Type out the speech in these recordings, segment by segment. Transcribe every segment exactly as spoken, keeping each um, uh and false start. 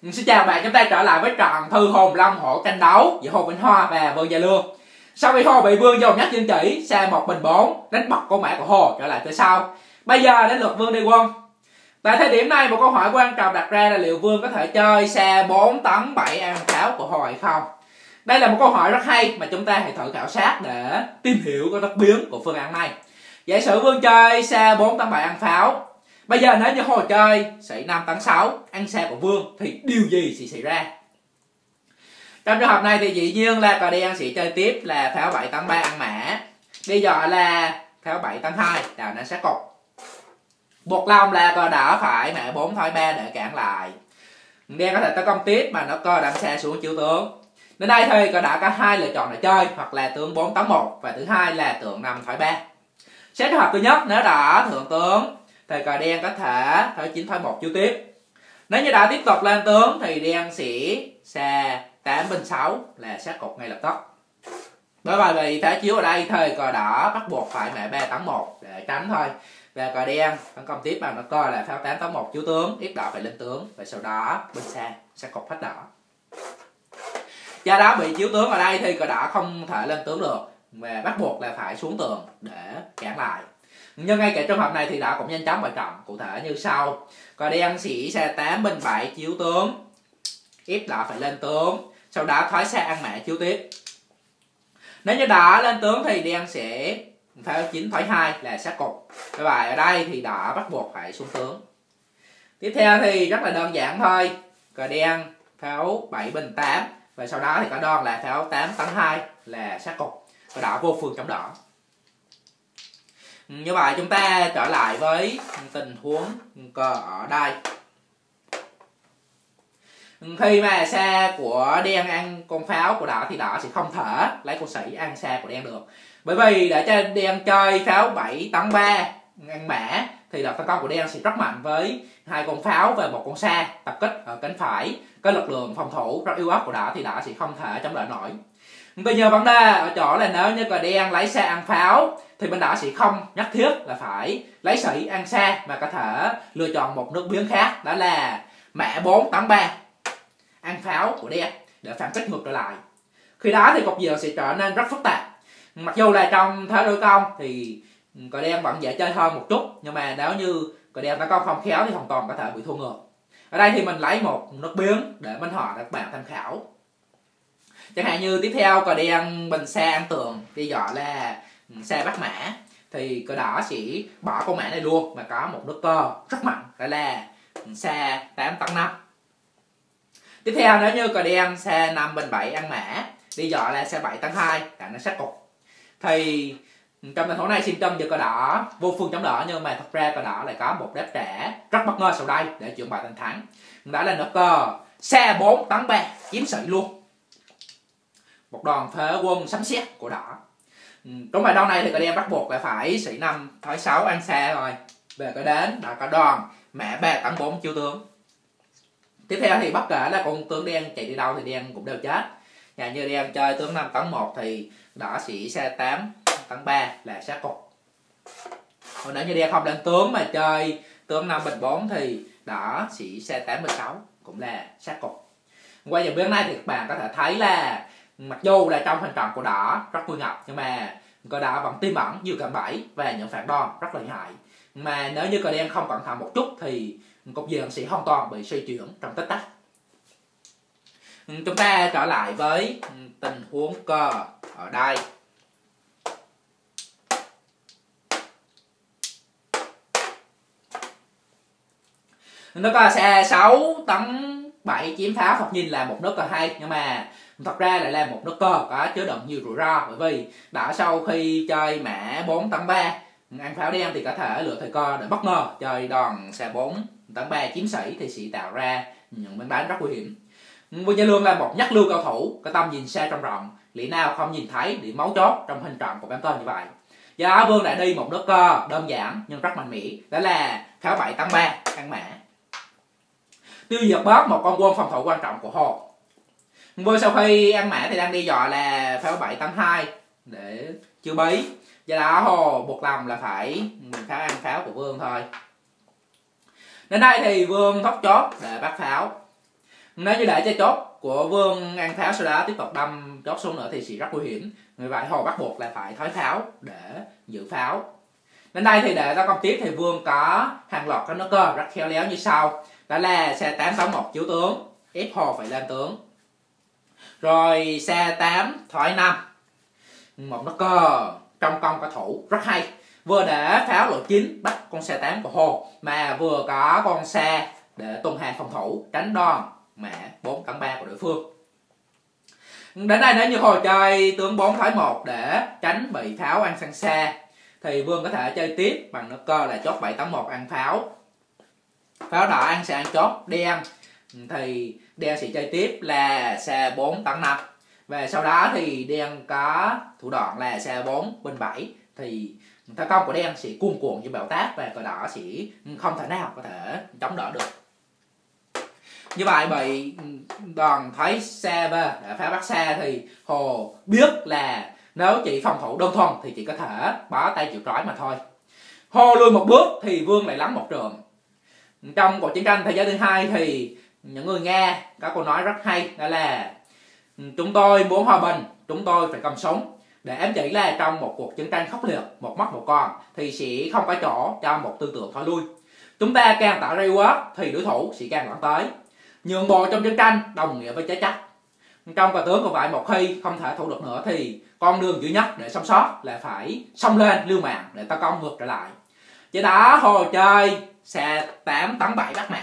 Xin chào bạn, chúng ta trở lại với trận Thư Hồn Long Hổ tranh đấu giữa Hồ Vĩnh Hoa và Vương Gia Lương. Sau khi Hồ bị Vương dồn nhắc chân chỉ xe một bình bốn, đánh bật con mã của Hồ trở lại từ sau. Bây giờ đến lượt Vương đi quân. Tại thời điểm này một câu hỏi quan trọng đặt ra là liệu Vương có thể chơi xe bốn tấn bảy ăn pháo của Hồ hay không? Đây là một câu hỏi rất hay mà chúng ta hãy thử khảo sát để tìm hiểu cái đặc biến của phương án này. Giả sử Vương chơi xe bốn tấn bảy ăn pháo. Bây giờ nếu như Hồ chơi sĩ năm tấn sáu ăn xe của Vương thì điều gì sẽ xảy ra? Trong trường hợp này thì dĩ nhiên là cờ đen sẽ chơi tiếp là pháo bảy tấn ba ăn mã. Bây giờ là pháo bảy tấn hai đào nó sát cục. Buộc lòng là cờ đỏ phải mã bốn thỏi ba để cản lại. Đen có thể tấn công tiếp mà nó cơ đâm xe xuống chiếu tướng. Đến đây thì cờ đỏ có hai lựa chọn để chơi, hoặc là tướng bốn tấn một và thứ hai là tượng năm thỏi ba. Xét trường hợp thứ nhất, nếu đỏ thượng tướng thì cờ đen có thể thỏi chín thỏi một chiếu tiếp. Nếu như đã tiếp tục lên tướng thì đen sẽ xe tám bình sáu là sát cục ngay lập tức. Bởi vậy vì thế chiếu ở đây thì cờ đỏ bắt buộc phải mã ba tấn một để tránh thôi. Và cờ đen tấn công tiếp bằng nó coi là pháo tám tấn một chiếu tướng, tiếp đỏ phải lên tướng và sau đó bên xa sát cục hết đỏ. Do đó bị chiếu tướng ở đây thì cờ đỏ không thể lên tướng được và bắt buộc là phải xuống tường để cản lại. Nhưng ngay cả trường hợp này thì đỏ cũng nhanh chóng bại trận, cụ thể như sau. Cờ đen sĩ xe tám bình bảy chiếu tướng, ép đỏ phải lên tướng, sau đó thoái xe ăn mã chiếu tiếp. Nếu như đỏ lên tướng thì đen sẽ pháo chín thoái hai là sát cục. Như vậy ở đây thì đỏ bắt buộc phải xuống tướng. Tiếp theo thì rất là đơn giản thôi. Cờ đen pháo bảy bình tám và sau đó thì có đòn là pháo tám tấn hai là sát cục. Cờ đỏ vô phương chống đỏ. Như vậy chúng ta trở lại với tình huống cờ ở đây. Khi mà xe của đen ăn con pháo của đỏ thì đỏ sẽ không thể lấy con sĩ ăn xe của đen được. Bởi vì để cho đen chơi pháo bảy tấn ba ăn mã thì đợt tấn công của đen sẽ rất mạnh với hai con pháo và một con xa tập kích ở cánh phải. Cái lực lượng phòng thủ rất yếu ớt của đỏ thì đỏ sẽ không thể chống đỡ nổi. Bây giờ vấn đề ở chỗ là nếu như cờ đen lấy xe ăn pháo thì bên đỏ sẽ không nhất thiết là phải lấy sĩ ăn xa mà có thể lựa chọn một nước biến khác, đó là mã bốn tấn ba ăn pháo của đen để phản kích ngược trở lại. Khi đó thì cục diện sẽ trở nên rất phức tạp. Mặc dù là trong thế đối công thì cờ đen vẫn dễ chơi hơn một chút, nhưng mà nếu như cờ đen tấn công không khéo thì hoàn toàn có thể bị thua ngược. Ở đây thì mình lấy một nước biến để minh họa để các bạn tham khảo. Chẳng hạn như tiếp theo cờ đen bình xe ăn tường, bây giờ là xe bắt mã thì cờ đỏ sẽ bỏ con mã này luôn mà có một nước cơ rất mạnh, đó là xe tám tấn năm. Tiếp theo nếu như cờ đen xe năm bình bảy ăn mã, bây giờ là xe bảy tấn hai là nó sát cục. Thì trong tình huống này xin chân cho cờ đỏ vô phương chống đỡ, nhưng mà thật ra cờ đỏ lại có một đáp trả rất bất ngờ sau đây để chuyển bại thành thắng. Đó là nước cơ xe bốn tấn ba chiếm sĩ luôn. Một đòn phế quân sấm sét của đỏ. Trong bài đòn này thì cờ đen bắt buộc là phải sĩ năm thoái sáu ăn xe rồi. Về cái đến đã có đòn mã ba tấn bốn chiếu tướng. Tiếp theo thì bất kể là con tướng đen chạy đi đâu thì đen cũng đều chết. Nhà như đen chơi tướng năm tấn một thì đỏ sĩ xe tám tấn ba là sát cục. Còn nếu như đen không lên tướng mà chơi tướng năm bình bốn thì đỏ sĩ xe tám bình sáu cũng là sát cục. Qua dòng biến này thì các bạn có thể thấy là mặc dù là trong hình trận của đỏ rất nguy ngập, nhưng mà cờ đỏ vẫn tiềm ẩn nhiều cạm bẫy và những phản đòn rất lợi hại. Mà nếu như cờ đen không cẩn thận một chút thì cục diện sẽ hoàn toàn bị suy chuyển trong tích tắc. Chúng ta trở lại với tình huống cờ ở đây. Nước cờ xe sáu tấn bảy chiếm pháo thật nhìn là một nước cờ hay, nhưng mà thật ra lại là một nước cờ có chứa đựng nhiều rủi ro. Bởi vì đã sau khi chơi mã bốn tấn ba ăn pháo đen thì có thể lựa thời cơ để bất ngờ chơi đòn xe bốn tấn ba chiếm sĩ thì sẽ tạo ra những biến đánh rất nguy hiểm. Vương Gia Lương là một nhất lưu cầu thủ có tầm nhìn xa trong rộng, lẽ nào không nhìn thấy điểm mấu chốt trong hình trận của bản tên như vậy. Do đó Vương đã đi một nước cơ đơn giản nhưng rất mạnh mẽ, đó là pháo bảy tấn ba ăn mã, tiêu diệt bớt một con quân phòng thủ quan trọng của Hồ. Vương sau khi ăn mã thì đang đi dọa là pháo bảy tấn hai để chưa bí. Do đó Hồ buộc lòng là phải pháo ăn pháo của Vương thôi. Đến đây thì Vương thóc chốt để bắt pháo. Nếu như để cho chốt của Vương ăn pháo sau đó tiếp tục đâm chốt xuống nữa thì sẽ rất nguy hiểm. Vì vậy Hồ bắt buộc là phải thoái pháo để giữ pháo. Đến đây thì để tấn công tiếp thì Vương có hàng loạt các nước cơ rất khéo léo như sau. Đó là xe tám sáu một chiếu tướng, ép Hồ phải lên tướng. Rồi xe tám thoái năm, một nước cơ trong công có thủ rất hay. Vừa để pháo lộ chín bắt con xe tám của Hồ, mà vừa có con xe để tuần hàng phòng thủ tránh đòn mã bốn tấn ba của đối phương. Đến đây nếu như Hồ chơi tướng bốn thoái một để tránh bị pháo ăn sang xe thì Vương có thể chơi tiếp bằng nước cơ là chốt bảy tấn một ăn pháo. Pháo đỏ ăn sẽ ăn chốt đen, thì đen sẽ chơi tiếp là xe bốn tấn năm. Và sau đó thì đen có thủ đoạn là xe bốn bên bảy, thì tấn công của đen sẽ cuồn cuộn như bão táp và cờ đỏ sẽ không thể nào có thể chống đỡ được. Như vậy bị đòn thấy xe về để phá bắt xe thì Hồ biết là nếu chỉ phòng thủ đơn thuần thì chỉ có thể bó tay chịu trói mà thôi. Hồ lùi một bước thì Vương lại lắm một trường. Trong cuộc chiến tranh thế giới thứ hai thì những người Nga có câu nói rất hay, đó là chúng tôi muốn hòa bình, chúng tôi phải cầm súng, để ám chỉ là trong một cuộc chiến tranh khốc liệt, một mất một còn thì sẽ không có chỗ cho một tư tưởng thối lui. Chúng ta càng tạo ra uy hiếp thì đối thủ sẽ càng loạn tới. Nhượng bộ trong chiến tranh đồng nghĩa với chết chắc. Trong cờ tướng cũng vậy, một khi không thể thủ được nữa thì con đường duy nhất để sống sót là phải xông lên lưu mạng để tấn công ngược trở lại. Chỉ đó Hồ chơi xe tám tấn bảy bắt mã.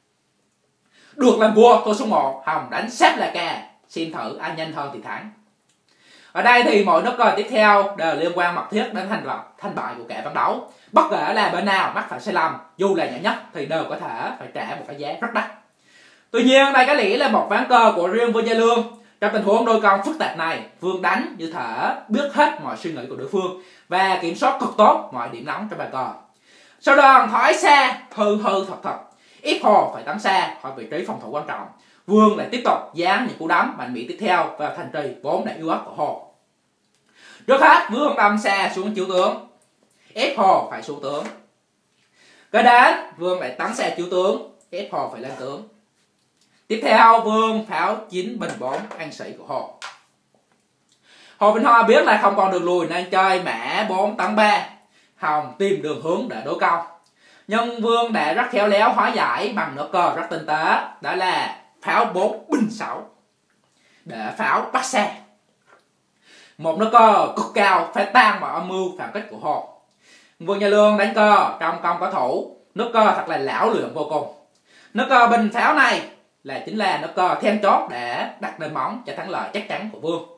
Được làm vua tôi số một, Hồng đánh xếp là ca, xin thử ai nhanh hơn thì thắng. Ở đây thì mỗi nước cờ tiếp theo đều liên quan mật thiết đến thành lập thành bại của kẻ ván đấu. Bất kể là bên nào mắc phải sai lầm, dù là nhỏ nhất thì đều có thể phải trả một cái giá rất đắt. Tuy nhiên đây có lẽ là một ván cờ của riêng Vương Gia Lương. Trong tình huống đôi con phức tạp này, Vương đánh như thể biết hết mọi suy nghĩ của đối phương và kiểm soát cực tốt mọi điểm nóng trong bàn cờ. Sau đó thoái xa hư hư thật thật, ép Hồ phải tấn xa khỏi vị trí phòng thủ quan trọng. Vương lại tiếp tục dán những cú đấm mạnh mẽ tiếp theo vào thành trì vốn đã yếu ớt của Hồ. Trước hết Vương đâm xa xuống chiếu tướng, ép Hồ phải xuống tướng. Kế đến Vương lại tấn xa chiếu tướng, ép Hồ phải lên tướng. Tiếp theo Vương pháo chín bình bốn ăn sĩ của Hồ. Hồ Vĩnh Hoa biết là không còn đường lùi nên chơi mã bốn tấn ba, Hồng tìm đường hướng để đối công. Nhưng Vương đã rất khéo léo hóa giải bằng nước cờ rất tinh tế, đó là pháo bốn bình sáu để pháo bắt xe. Một nước cờ cực cao phải tan vào âm mưu phản kích của Hồ. Vương Gia Lương đánh cờ trong công có thủ, nước cờ thật là lão luyện vô cùng. Nước cờ bình pháo này là chính là nước cờ then chốt để đặt nền móng cho thắng lợi chắc chắn của Vương.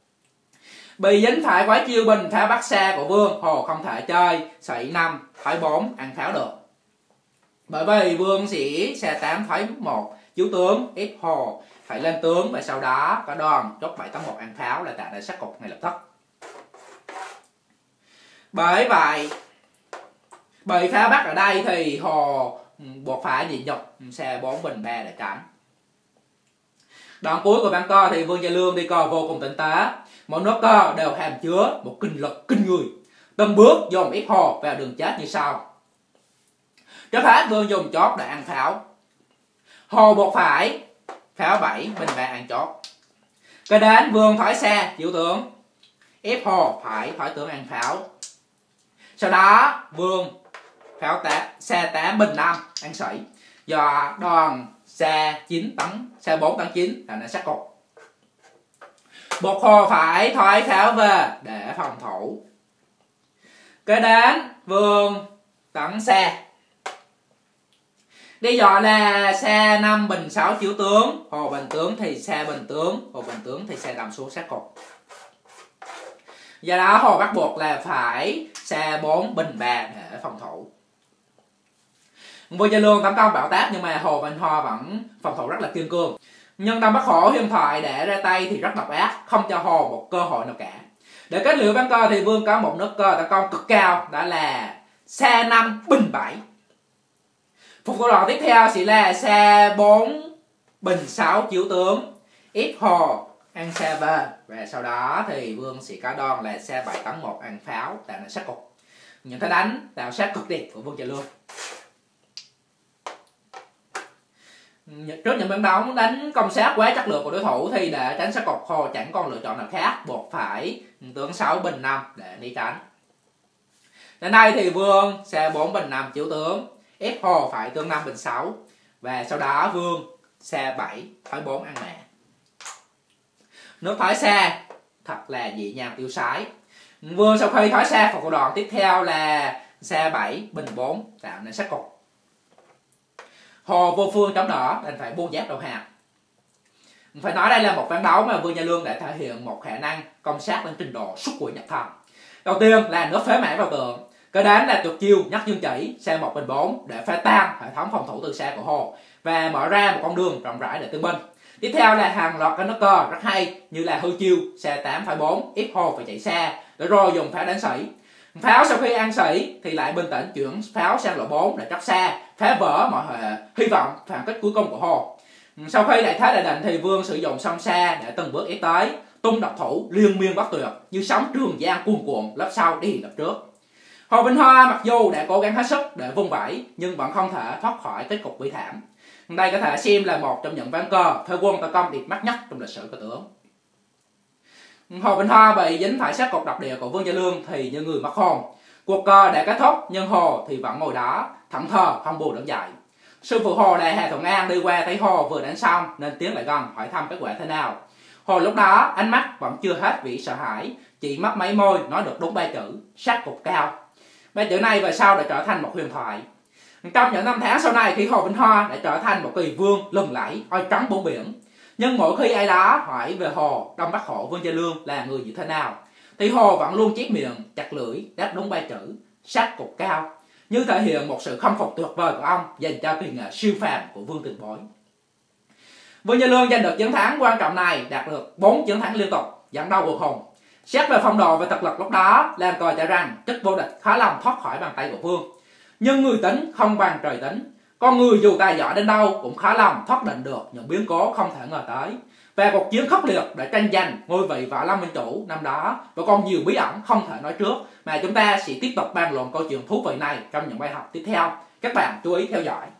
Bị dính phải quái chiêu bình pháo bắt xe của Vương, Hồ không thể chơi sợi năm thoái bốn ăn pháo được. Bởi vì Vương sẽ xe tám thoái một chiếu tướng, ép Hồ phải lên tướng và sau đó có đòn chốt bảy tấn một ăn pháo là tạo ra sát cục ngay lập tức. Bởi vậy bị phá bắt ở đây thì Hồ buộc phải nhịn nhục xe bốn bình ba để tránh. Đoạn cuối của ván cờ thì Vương Gia Lương đi cờ vô cùng tinh tế. Mỗi nước cờ đều hàm chứa một kinh lực kinh người. Từng bước dồn ép Hồ vào đường chết như sau. Trước hết Vương dùng chốt để ăn pháo. Hồ buộc phải pháo bảy bình ba ăn chốt. Kế đến Vương thoái xe chiếu tướng, ép Hồ phải thoái tướng ăn pháo. Sau đó Vương pháo tám, xe tám bình năm ăn sĩ. Do đòn xe chín tấn, xe bốn tấn chín là nó sát cục. Buộc Hồ phải thoái pháo về để phòng thủ. Kế đến Vương tấn xe. Lý do là xe năm bình sáu chiếu tướng, Hồ bình tướng thì xe bình tướng, Hồ bình tướng thì xe đâm xuống sát cục. Do đó Hồ bắt buộc là phải xe bốn bình ba để phòng thủ. Vương Gia Lương tấn công bão táp nhưng mà Hồ Vĩnh Hoa vẫn phòng thủ rất là kiên cường. Nhưng Đông Bắc Hổ huyền thoại để ra tay thì rất độc ác, không cho Hồ một cơ hội nào cả. Để kết liễu ván cờ thì Vương có một nước cờ tấn công cực cao, đó là xe năm bình bảy. Phục thủ đoạn tiếp theo sẽ là xe bốn bình sáu chiếu tướng, ép Hồ ăn xe về và sau đó thì Vương sẽ có đòn là xe bảy tấn một ăn pháo tạo nên sát cục. Những thế đánh tạo sát cực đẹp của Vương Gia Lương. Trước những ván đấu đánh công sát quá chất lượng của đối thủ thì để tránh sát cục, Hồ chẳng còn lựa chọn nào khác, buộc phải tướng sáu bình năm để né tránh. Đến đây thì Vương xe bốn bình năm chiếu tướng, ép Hồ phải tướng năm bình sáu, và sau đó Vương xe bảy thói bốn ăn mẹ. Nước thói xe thật là nhẹ nhàng tiêu sái. Vương sau khi thói xe vào đoạn tiếp theo là xe bảy bình bốn tạo nên sát cục. Hồ vô phương chống đỡ đành phải buông giáp đầu hàng. Phải nói đây là một ván đấu mà Vương Gia Lương đã thể hiện một khả năng công sát lên trình độ xuất quỷ nhập thần. Đầu tiên là nước phế mã vào tường, kế đến là tuyệt chiêu nhắc dương chỉ xe một bình bốn để phá tan hệ thống phòng thủ từ xa của Hồ và mở ra một con đường rộng rãi để tương binh. Tiếp theo là hàng loạt các nước cơ rất hay như là hư chiêu xe tám phẩy bốn ép Hồ phải chạy xa để rồi dùng pháo đánh sĩ. Pháo sau khi ăn sĩ thì lại bình tĩnh chuyển pháo sang lộ bốn để trắc xa, phá vỡ mọi hệ hy vọng phản kích cuối cùng của Hồ. Sau khi đại thế đại định thì Vương sử dụng song xa để từng bước ép tới, tung độc thủ liên miên bất tuyệt như sóng trường giang cuồn cuộn, lớp sau đi lớp trước. Hồ Vinh Hoa mặc dù đã cố gắng hết sức để vung vẩy nhưng vẫn không thể thoát khỏi kết cục bi thảm. Đây có thể xem là một trong những ván cờ thuê quân tấn công đẹp mắt nhất trong lịch sử cờ tướng. Hồ Vinh Hoa bị dính phải sát cục độc địa của Vương Gia Lương thì như người mất hồn. Cuộc cờ đã kết thúc nhưng Hồ thì vẫn ngồi đó thẫn thờ không buồn đứng dậy. Sư phụ Hồ là Hà Thuận An đi qua thấy Hồ vừa đánh xong nên tiến lại gần hỏi thăm kết quả thế nào. Hồ lúc đó ánh mắt vẫn chưa hết vì sợ hãi, chỉ mất mấy môi nói được đúng ba chữ sát cục cao. Ba chữ này về sau đã trở thành một huyền thoại. Trong những năm tháng sau này khi Hồ Vinh Hoa đã trở thành một kỳ vương lừng lẫy oi trắng bốn biển, nhưng mỗi khi ai đó hỏi về Hồ Đông Bắc Hổ Vương Gia Lương là người như thế nào thì Hồ vẫn luôn chép miệng chặt lưỡi đáp đúng ba chữ sát cục cao, như thể hiện một sự khâm phục tuyệt vời của ông dành cho kỳ nghệ siêu phàm của Vương Tiền Bối. Vương Gia Lương giành được chiến thắng quan trọng này, đạt được bốn chiến thắng liên tục dẫn đầu cuộc hùng. Xét về phong độ và thực lực lúc đó, làm cờ cho rằng chức vô địch khó lòng thoát khỏi bàn tay của Vương. Nhưng người tính không bằng trời tính, con người dù tài giỏi đến đâu cũng khó lòng thoát định được những biến cố không thể ngờ tới. Và cuộc chiến khốc liệt để tranh giành ngôi vị Võ Lâm Minh Chủ năm đó và còn nhiều bí ẩn không thể nói trước mà chúng ta sẽ tiếp tục bàn luận câu chuyện thú vị này trong những bài học tiếp theo. Các bạn chú ý theo dõi.